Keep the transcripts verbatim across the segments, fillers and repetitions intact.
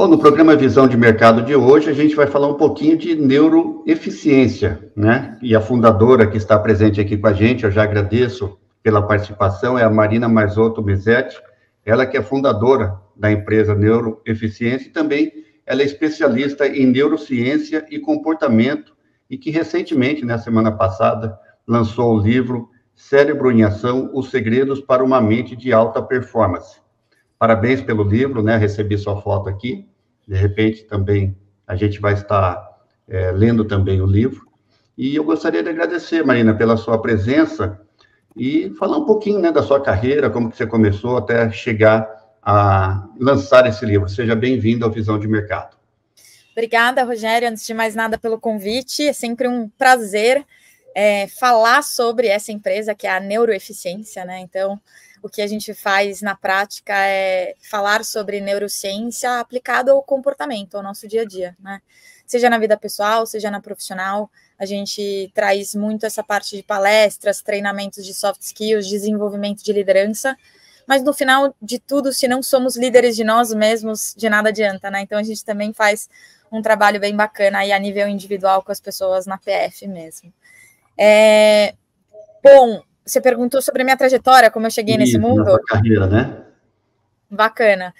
Bom, no programa Visão de Mercado de hoje, a gente vai falar um pouquinho de neuroeficiência, né? E a fundadora que está presente aqui com a gente, eu já agradeço pela participação, é a Marina Marzotto Mesetti, ela que é fundadora da empresa Neuroeficiência e também ela é especialista em neurociência e comportamento e que recentemente, na semana passada, lançou o livro Cérebro em Ação, Os Segredos para uma Mente de Alta Performance. Parabéns pelo livro, né? Recebi sua foto aqui. De repente, também, a gente vai estar é, lendo também o livro. E eu gostaria de agradecer, Marina, pela sua presença e falar um pouquinho, né, da sua carreira, como que você começou até chegar a lançar esse livro. Seja bem-vindo ao Visão de Mercado. Obrigada, Rogério, antes de mais nada, pelo convite. É sempre um prazer é, falar sobre essa empresa, que é a Neuroeficiência, né? Então, o que a gente faz na prática é falar sobre neurociência aplicada ao comportamento, ao nosso dia a dia, né? Seja na vida pessoal, seja na profissional, a gente traz muito essa parte de palestras, treinamentos de soft skills, desenvolvimento de liderança, mas no final de tudo, se não somos líderes de nós mesmos, de nada adianta, né? Então a gente também faz um trabalho bem bacana aí a nível individual com as pessoas na P F mesmo. É... Bom, você perguntou sobre a minha trajetória, como eu cheguei nesse Isso, mundo. na sua carreira, né? Bacana.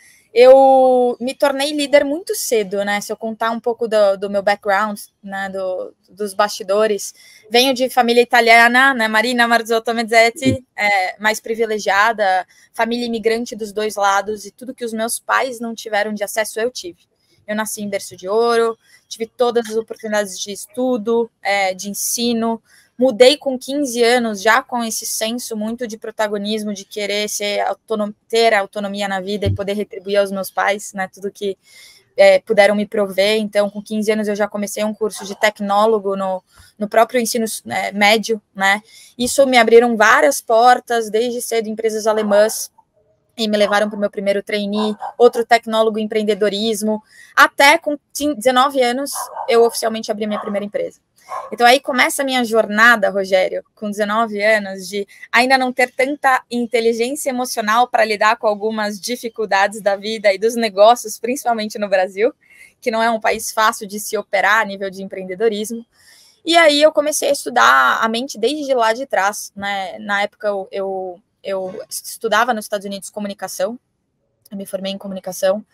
Eu me tornei líder muito cedo, né? Se eu contar um pouco do, do meu background, né? Do, dos bastidores, venho de família italiana, né? Marina Marzotto Mesetti, é, mais privilegiada, família imigrante dos dois lados, e tudo que os meus pais não tiveram de acesso, eu tive. Eu nasci em berço de ouro, tive todas as oportunidades de estudo, é, de ensino. Mudei com quinze anos, já com esse senso muito de protagonismo, de querer ser autonom- ter autonomia na vida e poder retribuir aos meus pais, né, tudo que é, puderam me prover. Então, com quinze anos, eu já comecei um curso de tecnólogo no, no próprio ensino é, médio, né? Isso me abriram várias portas, desde cedo, empresas alemãs, e me levaram para o meu primeiro trainee, outro tecnólogo em empreendedorismo, até com dezenove anos, eu oficialmente abri a minha primeira empresa. Então aí começa a minha jornada, Rogério, com dezenove anos, de ainda não ter tanta inteligência emocional para lidar com algumas dificuldades da vida e dos negócios, principalmente no Brasil, que não é um país fácil de se operar a nível de empreendedorismo. E aí eu comecei a estudar a mente desde lá de trás, né? Na época eu, eu, eu estudava nos Estados Unidos comunicação, eu me formei em comunicação,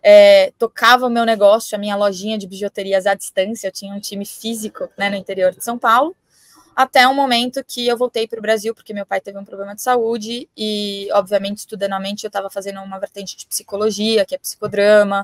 É, tocava o meu negócio, a minha lojinha de bijuterias à distância, eu tinha um time físico, né, no interior de São Paulo, até um momento que eu voltei para o Brasil, porque meu pai teve um problema de saúde, e, obviamente, estudando a mente, eu estava fazendo uma vertente de psicologia, que é psicodrama,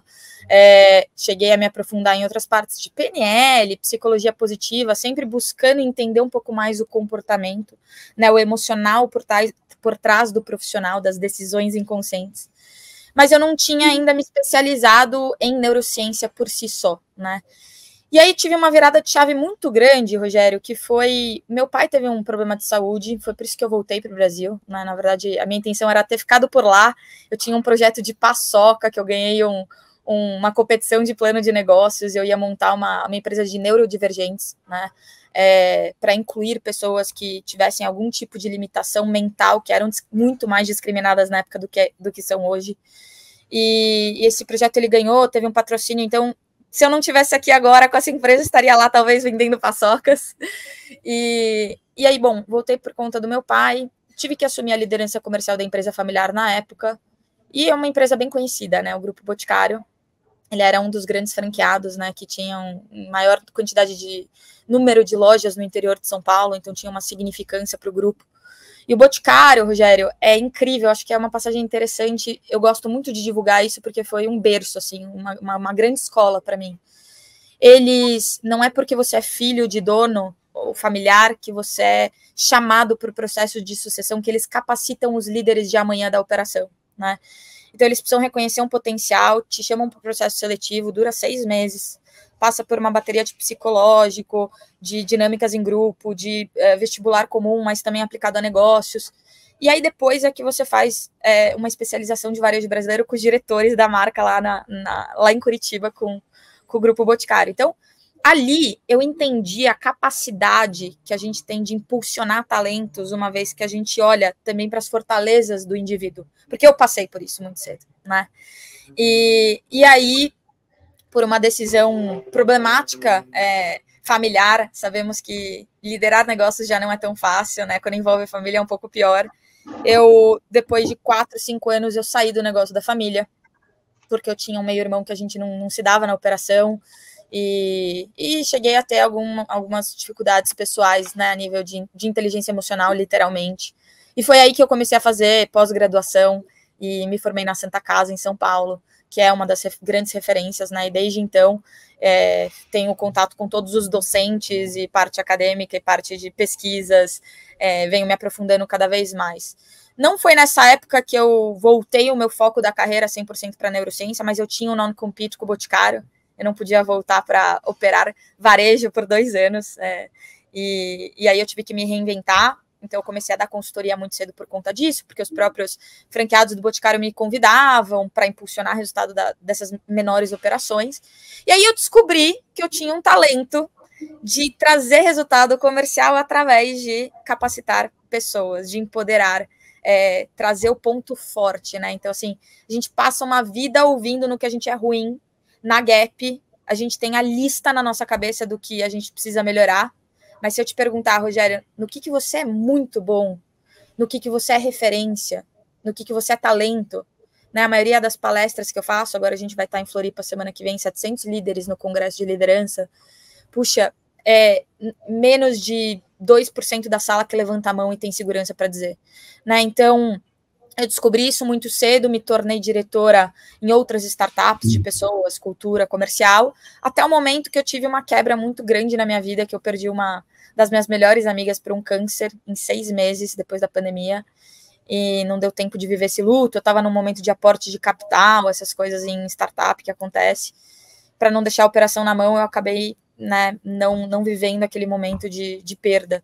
é, cheguei a me aprofundar em outras partes de P N L, psicologia positiva, sempre buscando entender um pouco mais o comportamento, né, o emocional por trás, por trás do profissional, das decisões inconscientes. Mas eu não tinha ainda me especializado em neurociência por si só, né? E aí tive uma virada de chave muito grande, Rogério, que foi... Meu pai teve um problema de saúde, foi por isso que eu voltei para o Brasil, né? Na verdade, a minha intenção era ter ficado por lá. Eu tinha um projeto de paçoca, que eu ganhei um, um, uma competição de plano de negócios, eu ia montar uma, uma empresa de neurodivergentes, né? É, para incluir pessoas que tivessem algum tipo de limitação mental, que eram muito mais discriminadas na época do que, do que são hoje. E, e esse projeto ele ganhou, teve um patrocínio, então se eu não tivesse aqui agora com essa empresa, estaria lá talvez vendendo paçocas. E, e aí, bom, voltei por conta do meu pai, tive que assumir a liderança comercial da empresa familiar na época, e é uma empresa bem conhecida, né, o Grupo Boticário. Ele era um dos grandes franqueados, né, que tinham maior quantidade de número de lojas no interior de São Paulo, então tinha uma significância para o grupo. E o Boticário, Rogério, é incrível, acho que é uma passagem interessante, eu gosto muito de divulgar isso, porque foi um berço, assim, uma, uma, uma grande escola para mim. Eles, não é porque você é filho de dono ou familiar que você é chamado para o processo de sucessão, que eles capacitam os líderes de amanhã da operação, né? Então, eles precisam reconhecer um potencial, te chamam para o processo seletivo, dura seis meses, passa por uma bateria de psicológico, de dinâmicas em grupo, de uh, vestibular comum, mas também aplicado a negócios. E aí, depois é que você faz é, uma especialização de varejo brasileiro com os diretores da marca lá, na, na, lá em Curitiba, com, com o Grupo Boticário. Então, ali eu entendi a capacidade que a gente tem de impulsionar talentos, uma vez que a gente olha também para as fortalezas do indivíduo, porque eu passei por isso muito cedo, né? E, e aí por uma decisão problemática, é, familiar. Sabemos que liderar negócios já não é tão fácil, né? Quando envolve a família é um pouco pior. Eu, depois de quatro, cinco anos, eu saí do negócio da família, porque eu tinha um meio-irmão que a gente não, não se dava na operação, e, e cheguei a ter algum, algumas dificuldades pessoais, né, a nível de, de inteligência emocional, literalmente. E foi aí que eu comecei a fazer pós-graduação e me formei na Santa Casa, em São Paulo, que é uma das ref- grandes referências, né, e desde então é, tenho contato com todos os docentes e parte acadêmica e parte de pesquisas, é, venho me aprofundando cada vez mais. Não foi nessa época que eu voltei o meu foco da carreira cem por cento para a neurociência, mas eu tinha um non-compete com o Boticário, eu não podia voltar para operar varejo por dois anos, é, e, e aí eu tive que me reinventar. Então, eu comecei a dar consultoria muito cedo por conta disso, porque os próprios franqueados do Boticário me convidavam para impulsionar o resultado da, dessas menores operações. E aí eu descobri que eu tinha um talento de trazer resultado comercial através de capacitar pessoas, de empoderar, é, trazer o ponto forte, né? Então, assim, a gente passa uma vida ouvindo no que a gente é ruim. Na Gap, a gente tem a lista na nossa cabeça do que a gente precisa melhorar. Mas se eu te perguntar, Rogério, no que, que você é muito bom, no que, que você é referência, no que, que você é talento, né? A maioria das palestras que eu faço, agora a gente vai estar em Floripa semana que vem, setecentos líderes no Congresso de Liderança, puxa, é menos de dois por cento da sala que levanta a mão e tem segurança para dizer, né? Então, eu descobri isso muito cedo, me tornei diretora em outras startups de pessoas, cultura, comercial, até o momento que eu tive uma quebra muito grande na minha vida, que eu perdi uma das minhas melhores amigas por um câncer em seis meses depois da pandemia, e não deu tempo de viver esse luto. Eu estava num momento de aporte de capital, essas coisas em startup que acontece. Para não deixar a operação na mão, eu acabei, né, não, não vivendo aquele momento de, de perda.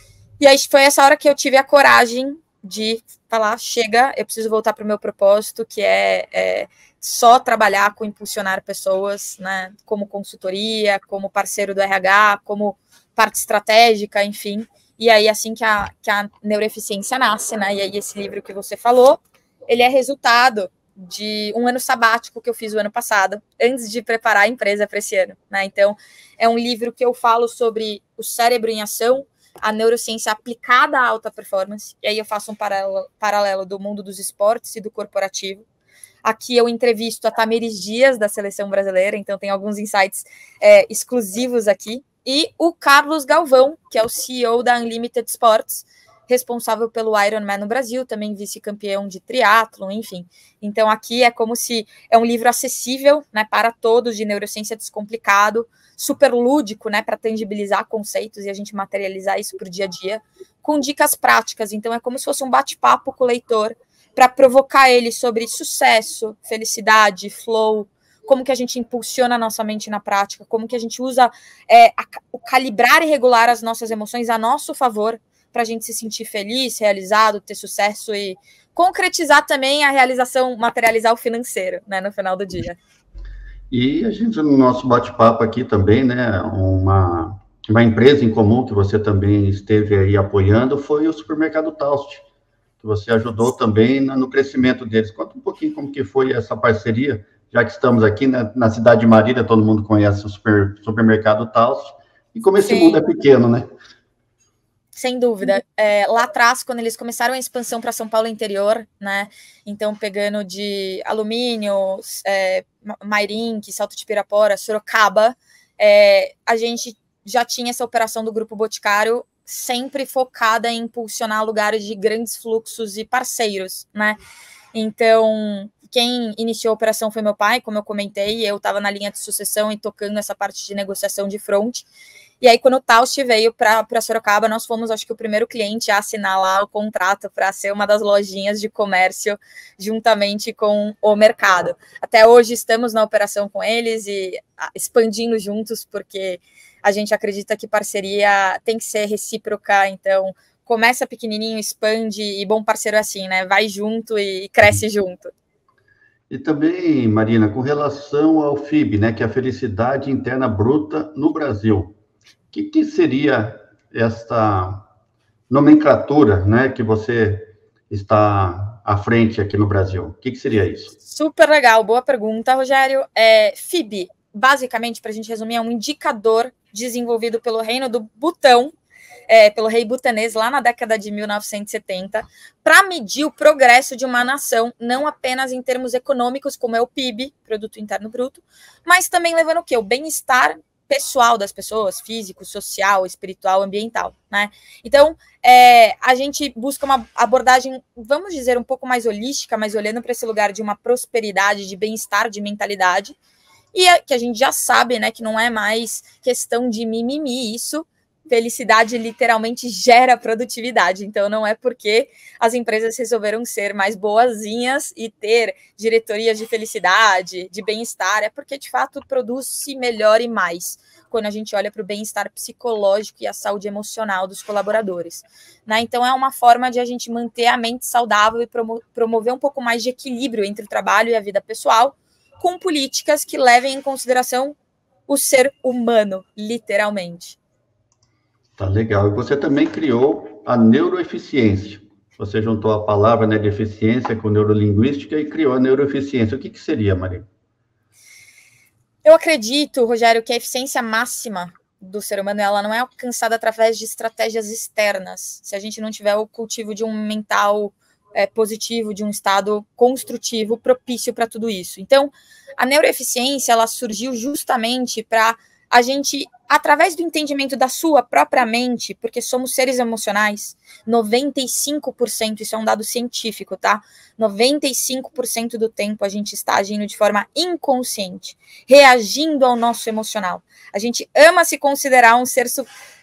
E aí foi essa hora que eu tive a coragem de falar, chega, eu preciso voltar para o meu propósito, que é, é só trabalhar com impulsionar pessoas, né, como consultoria, como parceiro do R H, como parte estratégica, enfim. E aí, assim que a, que a neuroeficiência nasce, né, e aí esse livro que você falou, ele é resultado de um ano sabático que eu fiz o ano passado, antes de preparar a empresa para esse ano, né. Então, é um livro que eu falo sobre o cérebro em ação, a neurociência aplicada à alta performance, e aí eu faço um paralelo, paralelo do mundo dos esportes e do corporativo. Aqui eu entrevisto a Tamiris Dias, da Seleção Brasileira, então tem alguns insights é, exclusivos aqui, e o Carlos Galvão, que é o C E O da Unlimited Sports, responsável pelo Ironman no Brasil, também vice-campeão de triatlon, enfim. Então aqui é como se é um livro acessível, né, para todos, de neurociência descomplicado, super lúdico, né, para tangibilizar conceitos e a gente materializar isso para o dia a dia, com dicas práticas. Então é como se fosse um bate-papo com o leitor, para provocar ele sobre sucesso, felicidade, flow, como que a gente impulsiona a nossa mente na prática, como que a gente usa é, a, o calibrar e regular as nossas emoções a nosso favor, para a gente se sentir feliz, realizado, ter sucesso e concretizar também a realização, materializar o financeiro, né, no final do dia. E a gente, no nosso bate-papo aqui também, né, uma, uma empresa em comum que você também esteve aí apoiando foi o Supermercado Taust, que você ajudou também no crescimento deles. Conta um pouquinho como que foi essa parceria, já que estamos aqui na, na cidade de Marília, todo mundo conhece o super, Supermercado Taust, e como esse Sim. mundo é pequeno, né? Sem dúvida. É, lá atrás, quando eles começaram a expansão para São Paulo interior, né? Então, pegando de alumínio, é, Mairink, Salto de Pirapora, Sorocaba, é, a gente já tinha essa operação do Grupo Boticário sempre focada em impulsionar lugares de grandes fluxos e parceiros, né? Então, quem iniciou a operação foi meu pai, como eu comentei, eu estava na linha de sucessão e tocando essa parte de negociação de front. E aí, quando o Taust veio para Sorocaba, nós fomos, acho que, o primeiro cliente a assinar lá o contrato para ser uma das lojinhas de comércio juntamente com o mercado. Até hoje estamos na operação com eles e expandindo juntos, porque a gente acredita que parceria tem que ser recíproca, então começa pequenininho, expande, e bom parceiro é assim, né? Vai junto e cresce junto. E também, Marina, com relação ao F I B, né, que é a Felicidade Interna Bruta no Brasil. O que, que seria esta nomenclatura, né, que você está à frente aqui no Brasil? O que, que seria isso? Super legal, boa pergunta, Rogério. É, F I B basicamente, para a gente resumir, é um indicador desenvolvido pelo reino do Butão, é, pelo rei butanês, lá na década de mil novecentos e setenta, para medir o progresso de uma nação, não apenas em termos econômicos, como é o P I B, Produto Interno Bruto, mas também levando o quê? O bem-estar pessoal das pessoas, físico, social, espiritual, ambiental, né? Então, é, a gente busca uma abordagem, vamos dizer, um pouco mais holística, mas olhando para esse lugar de uma prosperidade, de bem-estar, de mentalidade, e é, que a gente já sabe, né, que não é mais questão de mimimi, isso, felicidade literalmente gera produtividade, então não é porque as empresas resolveram ser mais boazinhas e ter diretorias de felicidade, de bem-estar, é porque de fato produz-se melhor e mais quando a gente olha para o bem-estar psicológico e a saúde emocional dos colaboradores, né? Então é uma forma de a gente manter a mente saudável e promo- promover um pouco mais de equilíbrio entre o trabalho e a vida pessoal, com políticas que levem em consideração o ser humano, literalmente. Tá legal. E você também criou a neuroeficiência. Você juntou a palavra, né, de eficiência com neurolinguística e criou a neuroeficiência. O que, que seria, Maria? Eu acredito, Rogério, que a eficiência máxima do ser humano ela não é alcançada através de estratégias externas. Se a gente não tiver o cultivo de um mental é, positivo, de um estado construtivo propício para tudo isso. Então, a neuroeficiência ela surgiu justamente para a gente, através do entendimento da sua própria mente, porque somos seres emocionais, noventa e cinco por cento, isso é um dado científico, tá? noventa e cinco por cento do tempo a gente está agindo de forma inconsciente, reagindo ao nosso emocional. A gente ama se considerar um ser,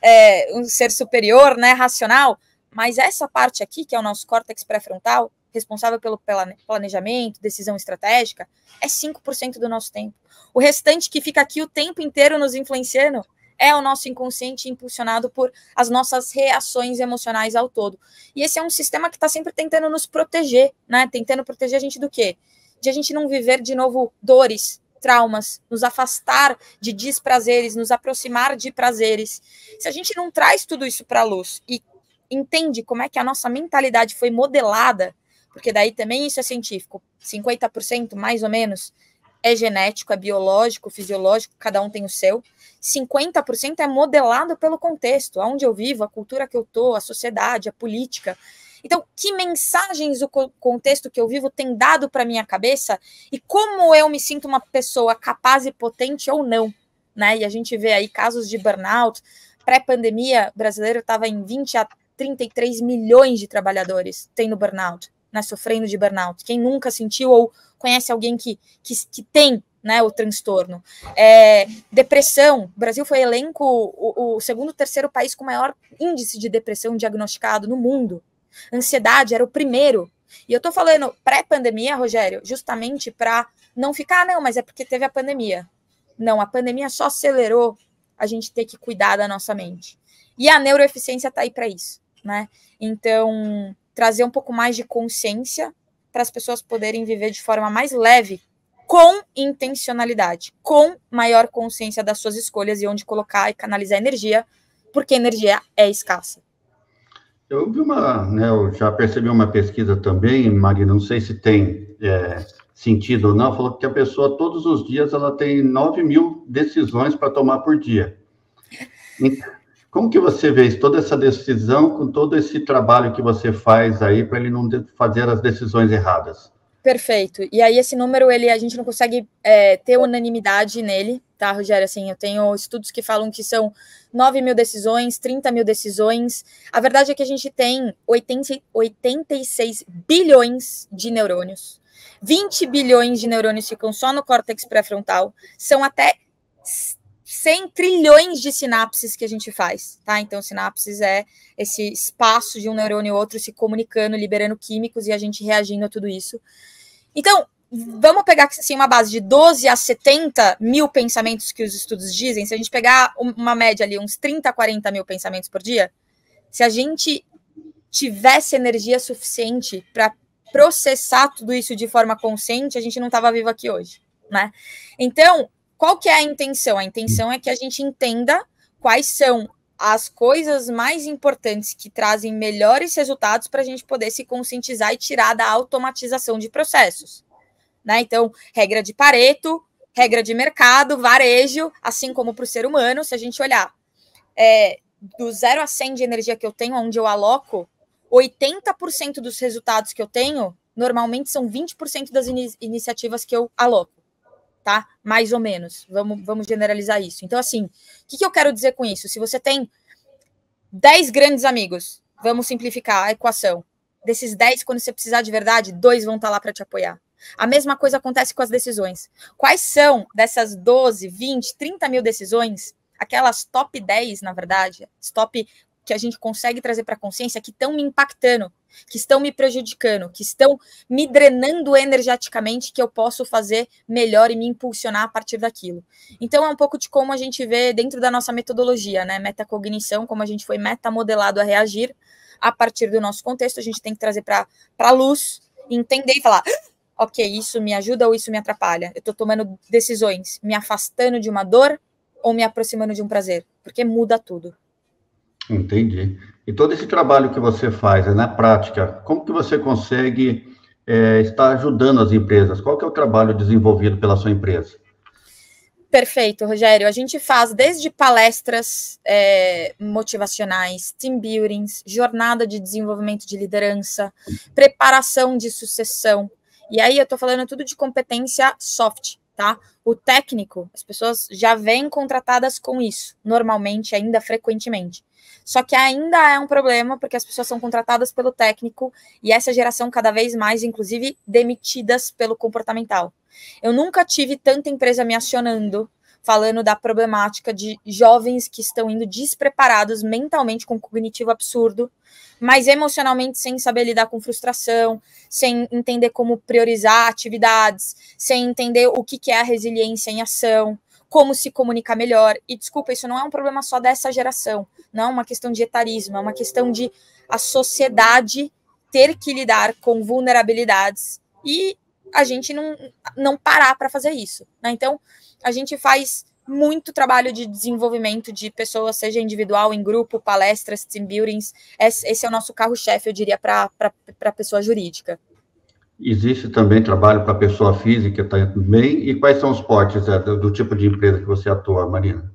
é, um ser superior, né, racional, mas essa parte aqui, que é o nosso córtex pré-frontal, responsável pelo planejamento, decisão estratégica, é cinco por cento do nosso tempo. O restante que fica aqui o tempo inteiro nos influenciando é o nosso inconsciente impulsionado por as nossas reações emocionais ao todo. E esse é um sistema que está sempre tentando nos proteger, né? Tentando proteger a gente do quê? De a gente não viver de novo dores, traumas, nos afastar de desprazeres, nos aproximar de prazeres. Se a gente não traz tudo isso para a luz e entende como é que a nossa mentalidade foi modelada, porque daí também isso é científico, cinquenta por cento mais ou menos é genético, é biológico, fisiológico, cada um tem o seu, cinquenta por cento é modelado pelo contexto, onde eu vivo, a cultura que eu tô, a sociedade, a política. Então, que mensagens o contexto que eu vivo tem dado para minha cabeça e como eu me sinto uma pessoa capaz e potente ou não, né? E a gente vê aí casos de burnout. Pré-pandemia, o brasileiro estava em vinte a trinta e três milhões de trabalhadores tendo burnout, né, sofrendo de burnout. Quem nunca sentiu ou conhece alguém que, que, que tem, né, o transtorno. É, depressão, o Brasil foi elenco o, o segundo, terceiro país com maior índice de depressão diagnosticado no mundo. Ansiedade era o primeiro. E eu tô falando pré-pandemia, Rogério, justamente para não ficar, não, mas é porque teve a pandemia. Não, a pandemia só acelerou a gente ter que cuidar da nossa mente. E a neuroeficiência tá aí para isso, né? Então, trazer um pouco mais de consciência para as pessoas poderem viver de forma mais leve, com intencionalidade, com maior consciência das suas escolhas e onde colocar e canalizar energia, porque energia é escassa. Eu vi uma, né, eu já percebi uma pesquisa também, Maria, não sei se tem é, sentido ou não, falou que a pessoa, todos os dias, ela tem nove mil decisões para tomar por dia. Então, como que você vê isso, toda essa decisão, com todo esse trabalho que você faz aí, para ele não fazer as decisões erradas? Perfeito. E aí esse número, ele, a gente não consegue é, ter unanimidade nele, tá, Rogério? Assim, eu tenho estudos que falam que são nove mil decisões, trinta mil decisões. A verdade é que a gente tem oitenta, oitenta e seis bilhões de neurônios. vinte bilhões de neurônios ficam só no córtex pré-frontal. São até cem trilhões de sinapses que a gente faz, tá? Então, sinapses é esse espaço de um neurônio e outro se comunicando, liberando químicos e a gente reagindo a tudo isso. Então, vamos pegar assim, uma base de doze a setenta mil pensamentos que os estudos dizem. Se a gente pegar uma média ali, uns trinta, quarenta mil pensamentos por dia, se a gente tivesse energia suficiente para processar tudo isso de forma consciente, a gente não estava vivo aqui hoje, né? Então, qual que é a intenção? A intenção é que a gente entenda quais são as coisas mais importantes que trazem melhores resultados para a gente poder se conscientizar e tirar da automatização de processos, né? Então, regra de Pareto, regra de mercado, varejo, assim como para o ser humano, se a gente olhar é, do zero a cem de energia que eu tenho, onde eu aloco, oitenta por cento dos resultados que eu tenho, normalmente são vinte por cento das in iniciativas que eu aloco, tá? Mais ou menos, vamos, vamos generalizar isso. Então, assim, o que, que eu quero dizer com isso? Se você tem dez grandes amigos, vamos simplificar a equação. Desses dez, quando você precisar de verdade, dois vão estar lá para te apoiar. A mesma coisa acontece com as decisões. Quais são dessas doze, vinte, trinta mil decisões, aquelas top dez, na verdade, top que a gente consegue trazer para a consciência, que estão me impactando, que estão me prejudicando, que estão me drenando energeticamente, que eu posso fazer melhor e me impulsionar a partir daquilo. Então, é um pouco de como a gente vê dentro da nossa metodologia, né? Metacognição, como a gente foi metamodelado a reagir a partir do nosso contexto, a gente tem que trazer para a luz, entender e falar, ok, isso me ajuda ou isso me atrapalha? Eu estou tomando decisões me afastando de uma dor ou me aproximando de um prazer? Porque muda tudo. Entendi. E todo esse trabalho que você faz, é na prática, como que você consegue é, estar ajudando as empresas? Qual que é o trabalho desenvolvido pela sua empresa? Perfeito, Rogério. A gente faz desde palestras é, motivacionais, team buildings, jornada de desenvolvimento de liderança, preparação de sucessão. E aí eu tô falando tudo de competência soft, tá? O técnico, as pessoas já vêm contratadas com isso, normalmente, ainda frequentemente. Só que ainda é um problema, porque as pessoas são contratadas pelo técnico e essa geração cada vez mais, inclusive, demitidas pelo comportamental. Eu nunca tive tanta empresa me acionando, falando da problemática de jovens que estão indo despreparados mentalmente com um cognitivo absurdo, mas emocionalmente sem saber lidar com frustração, sem entender como priorizar atividades, sem entender o que é a resiliência em ação, como se comunicar melhor. E desculpa, isso não é um problema só dessa geração, não é uma questão de etarismo, é uma questão de a sociedade ter que lidar com vulnerabilidades e a gente não, não parar para fazer isso, né? Então, a gente faz muito trabalho de desenvolvimento de pessoas, seja individual, em grupo, palestras, team buildings. Esse é o nosso carro-chefe, eu diria, para a pessoa jurídica. Existe também trabalho para pessoa física também? E quais são os portes é, do, do tipo de empresa que você atua, Marina?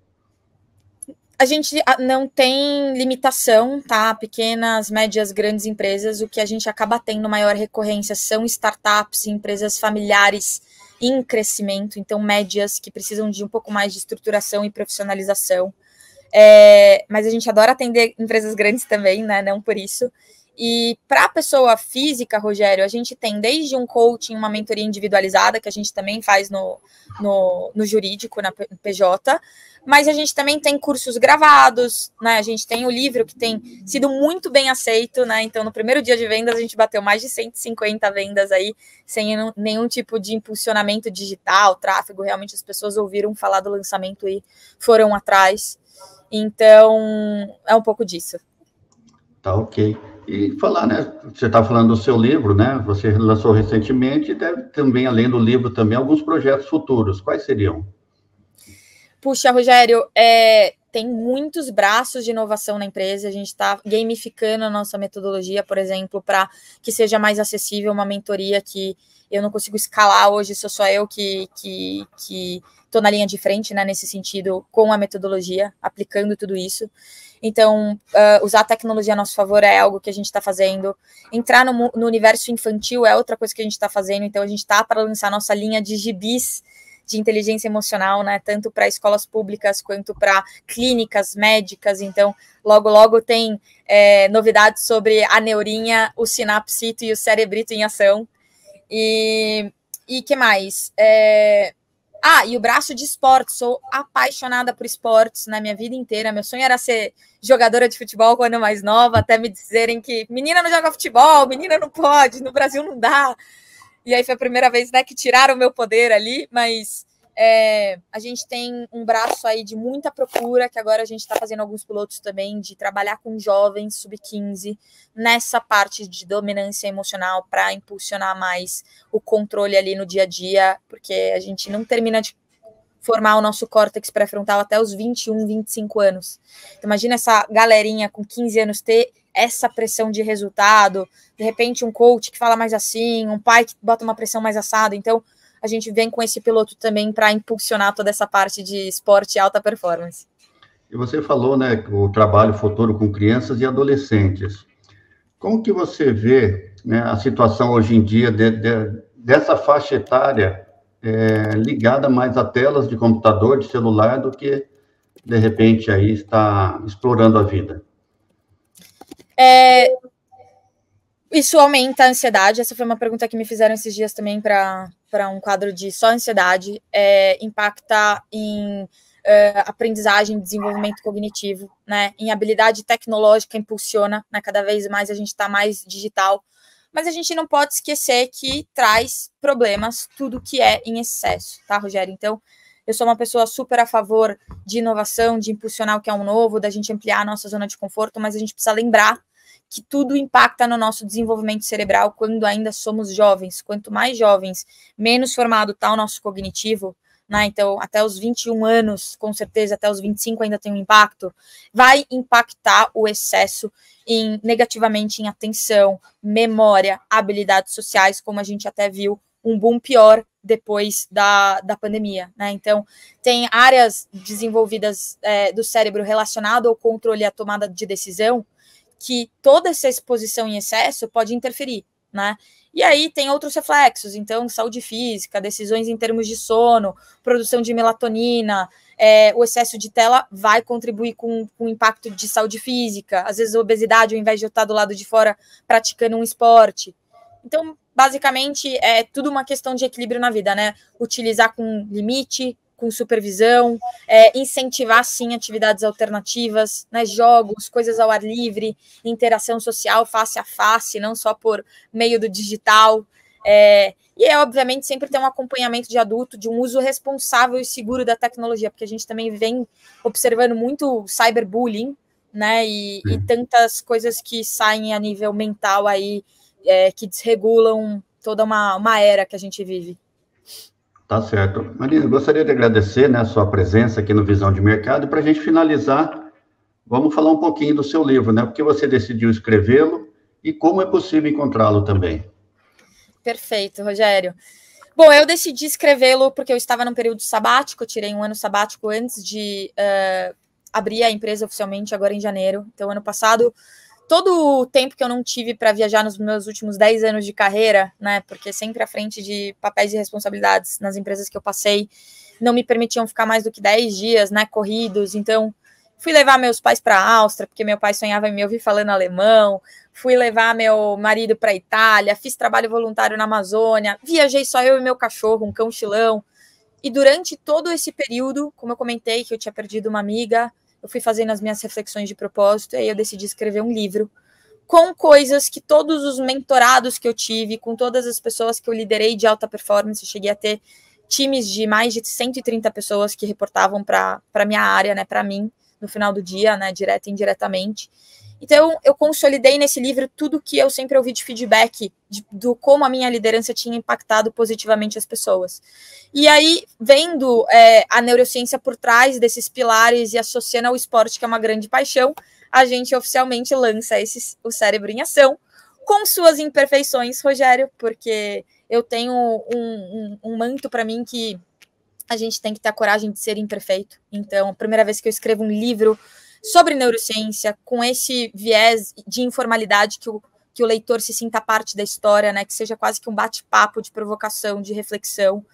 A gente não tem limitação, tá? Pequenas, médias, grandes empresas. O que a gente acaba tendo maior recorrência são startups, empresas familiares em crescimento, então médias que precisam de um pouco mais de estruturação e profissionalização. É, mas a gente adora atender empresas grandes também, né? Não por isso. E para a pessoa física, Rogério, a gente tem desde um coaching, uma mentoria individualizada, que a gente também faz no, no, no jurídico, na P J, mas a gente também tem cursos gravados, né? A gente tem o livro que tem sido muito bem aceito, né? Então, no primeiro dia de vendas, a gente bateu mais de cento e cinquenta vendas aí, sem nenhum tipo de impulsionamento digital, tráfego. Realmente as pessoas ouviram falar do lançamento e foram atrás. Então, é um pouco disso. Tá, ok. E falar, né, você está falando do seu livro, né, você lançou recentemente e deve também, além do livro, também alguns projetos futuros. Quais seriam? Puxa, Rogério, é, tem muitos braços de inovação na empresa, a gente está gamificando a nossa metodologia, por exemplo, para que seja mais acessível, uma mentoria que eu não consigo escalar hoje, sou só eu que que que estou na linha de frente, né, nesse sentido, com a metodologia, aplicando tudo isso. Então, uh, usar a tecnologia a nosso favor é algo que a gente está fazendo. Entrar no, no universo infantil é outra coisa que a gente está fazendo. Então, a gente está para lançar nossa linha de gibis de inteligência emocional, né? Tanto para escolas públicas quanto para clínicas médicas. Então, logo, logo tem é, novidades sobre a neurinha, o sinapsito e o cerebrito em ação. E o que mais? É... Ah, e o braço de esportes, sou apaixonada por esportes na minha vida inteira, meu sonho era ser jogadora de futebol quando mais nova, até me dizerem que menina não joga futebol, menina não pode, no Brasil não dá, e aí foi a primeira vez, né, que tiraram o meu poder ali, mas é, a gente tem um braço aí de muita procura, que agora a gente está fazendo alguns pilotos também, de trabalhar com jovens sub quinze, nessa parte de dominância emocional, para impulsionar mais o controle ali no dia a dia, porque a gente não termina de formar o nosso córtex pré-frontal até os vinte e um, vinte e cinco anos. Então, imagina essa galerinha com quinze anos ter essa pressão de resultado, de repente um coach que fala mais assim, um pai que bota uma pressão mais assada. Então, a gente vem com esse piloto também para impulsionar toda essa parte de esporte e alta performance. E você falou, né, o trabalho futuro com crianças e adolescentes. Como que você vê, né, a situação hoje em dia de, de, dessa faixa etária é, ligada mais a telas de computador, de celular, do que, de repente, aí está explorando a vida? É, isso aumenta a ansiedade. Essa foi uma pergunta que me fizeram esses dias também para para um quadro de só ansiedade. É, impacta em Uh, aprendizagem, desenvolvimento cognitivo, né, em habilidade tecnológica, impulsiona, né, cada vez mais a gente está mais digital, mas a gente não pode esquecer que traz problemas tudo que é em excesso, tá, Rogério? Então, eu sou uma pessoa super a favor de inovação, de impulsionar o que é um novo, da gente ampliar a nossa zona de conforto, mas a gente precisa lembrar que tudo impacta no nosso desenvolvimento cerebral quando ainda somos jovens. Quanto mais jovens, menos formado está o nosso cognitivo, né? Então, até os vinte e um anos, com certeza, até os vinte e cinco ainda tem um impacto, vai impactar o excesso em, negativamente em atenção, memória, habilidades sociais, como a gente até viu, um boom pior depois da, da pandemia, né? Então, tem áreas desenvolvidas é, do cérebro relacionado ao controle e à tomada de decisão que toda essa exposição em excesso pode interferir, né? E aí tem outros reflexos, então saúde física, decisões em termos de sono, produção de melatonina, é, o excesso de tela vai contribuir com, com o impacto de saúde física, às vezes a obesidade ao invés de eu estar do lado de fora praticando um esporte. Então, basicamente, é tudo uma questão de equilíbrio na vida, né? Utilizar com limite, com supervisão, é, incentivar, sim, atividades alternativas, né, jogos, coisas ao ar livre, interação social face a face, não só por meio do digital. É, e é, obviamente, sempre ter um acompanhamento de adulto, de um uso responsável e seguro da tecnologia, porque a gente também vem observando muito cyberbullying, né, e, e tantas coisas que saem a nível mental aí, é, que desregulam toda uma, uma era que a gente vive. Tá certo. Marina, gostaria de agradecer, né, a sua presença aqui no Visão de Mercado, e para a gente finalizar, vamos falar um pouquinho do seu livro, né? Por que você decidiu escrevê-lo e como é possível encontrá-lo também. Perfeito, Rogério. Bom, eu decidi escrevê-lo porque eu estava num período sabático, eu tirei um ano sabático antes de uh, abrir a empresa oficialmente, agora em janeiro. Então, ano passado, todo o tempo que eu não tive para viajar nos meus últimos dez anos de carreira, né, porque sempre à frente de papéis e responsabilidades nas empresas que eu passei, não me permitiam ficar mais do que dez dias, né, corridos. Então, fui levar meus pais para a Áustria, porque meu pai sonhava em me ouvir falando alemão, fui levar meu marido para a Itália, fiz trabalho voluntário na Amazônia, viajei só eu e meu cachorro, um cão chilão. E durante todo esse período, como eu comentei que eu tinha perdido uma amiga, eu fui fazendo as minhas reflexões de propósito, e aí eu decidi escrever um livro com coisas que todos os mentorados que eu tive, com todas as pessoas que eu liderei de alta performance, eu cheguei a ter times de mais de cento e trinta pessoas que reportavam para a minha área, né, para mim, no final do dia, né, direto e indiretamente. Então, eu consolidei nesse livro tudo que eu sempre ouvi de feedback, de, do como a minha liderança tinha impactado positivamente as pessoas. E aí, vendo é, a neurociência por trás desses pilares e associando ao esporte, que é uma grande paixão, a gente oficialmente lança esse, o Cérebro em Ação, com suas imperfeições, Rogério, porque eu tenho um, um, um manto para mim que a gente tem que ter a coragem de ser imperfeito. Então, a primeira vez que eu escrevo um livro sobre neurociência, com esse viés de informalidade, que o, que o leitor se sinta parte da história, né, que seja quase que um bate-papo de provocação, de reflexão.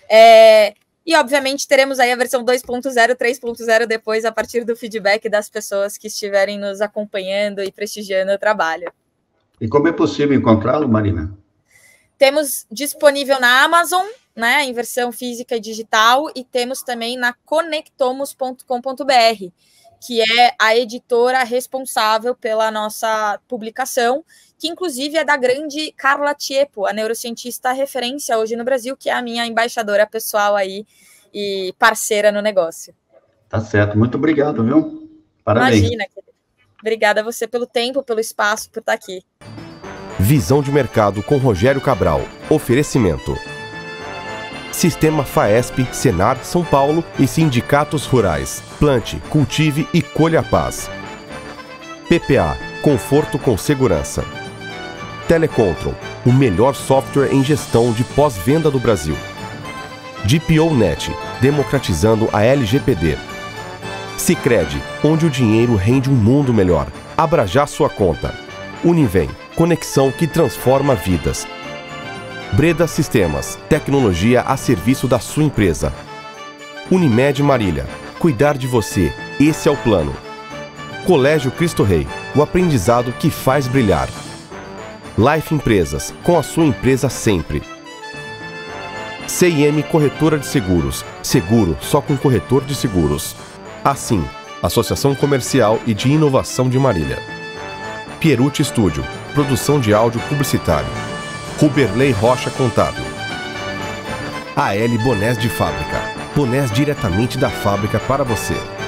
É, e, obviamente, teremos aí a versão dois ponto zero, três ponto zero depois, a partir do feedback das pessoas que estiverem nos acompanhando e prestigiando o trabalho. E como é possível encontrá-lo, Marina? Temos disponível na Amazon, né, em versão física e digital, e temos também na conectomos ponto com ponto br, que é a editora responsável pela nossa publicação, que inclusive é da grande Carla Tiepo, a neurocientista referência hoje no Brasil, que é a minha embaixadora pessoal aí e parceira no negócio. Tá certo, muito obrigado, viu? Parabéns. Imagina, querido. Obrigada a você pelo tempo, pelo espaço, por estar aqui. Visão de Mercado com Rogério Cabral. Oferecimento. Sistema Faesp, Senar São Paulo e Sindicatos Rurais. Plante, cultive e colha a paz. P P A, conforto com segurança. Telecontron, o melhor software em gestão de pós-venda do Brasil. D P O ponto net, democratizando a L G P D. Sicredi, onde o dinheiro rende um mundo melhor. Abra já sua conta. Univem, conexão que transforma vidas. Breda Sistemas, tecnologia a serviço da sua empresa. Unimed Marília, cuidar de você, esse é o plano. Colégio Cristo Rei, o aprendizado que faz brilhar. Life Empresas, com a sua empresa sempre. C I M Corretora de Seguros, seguro só com corretor de seguros. Assim, Associação Comercial e de Inovação de Marília. Pierucci Studio, produção de áudio publicitário. Ruberley Rocha Contábil. A L Bonés de Fábrica, bonés diretamente da fábrica para você.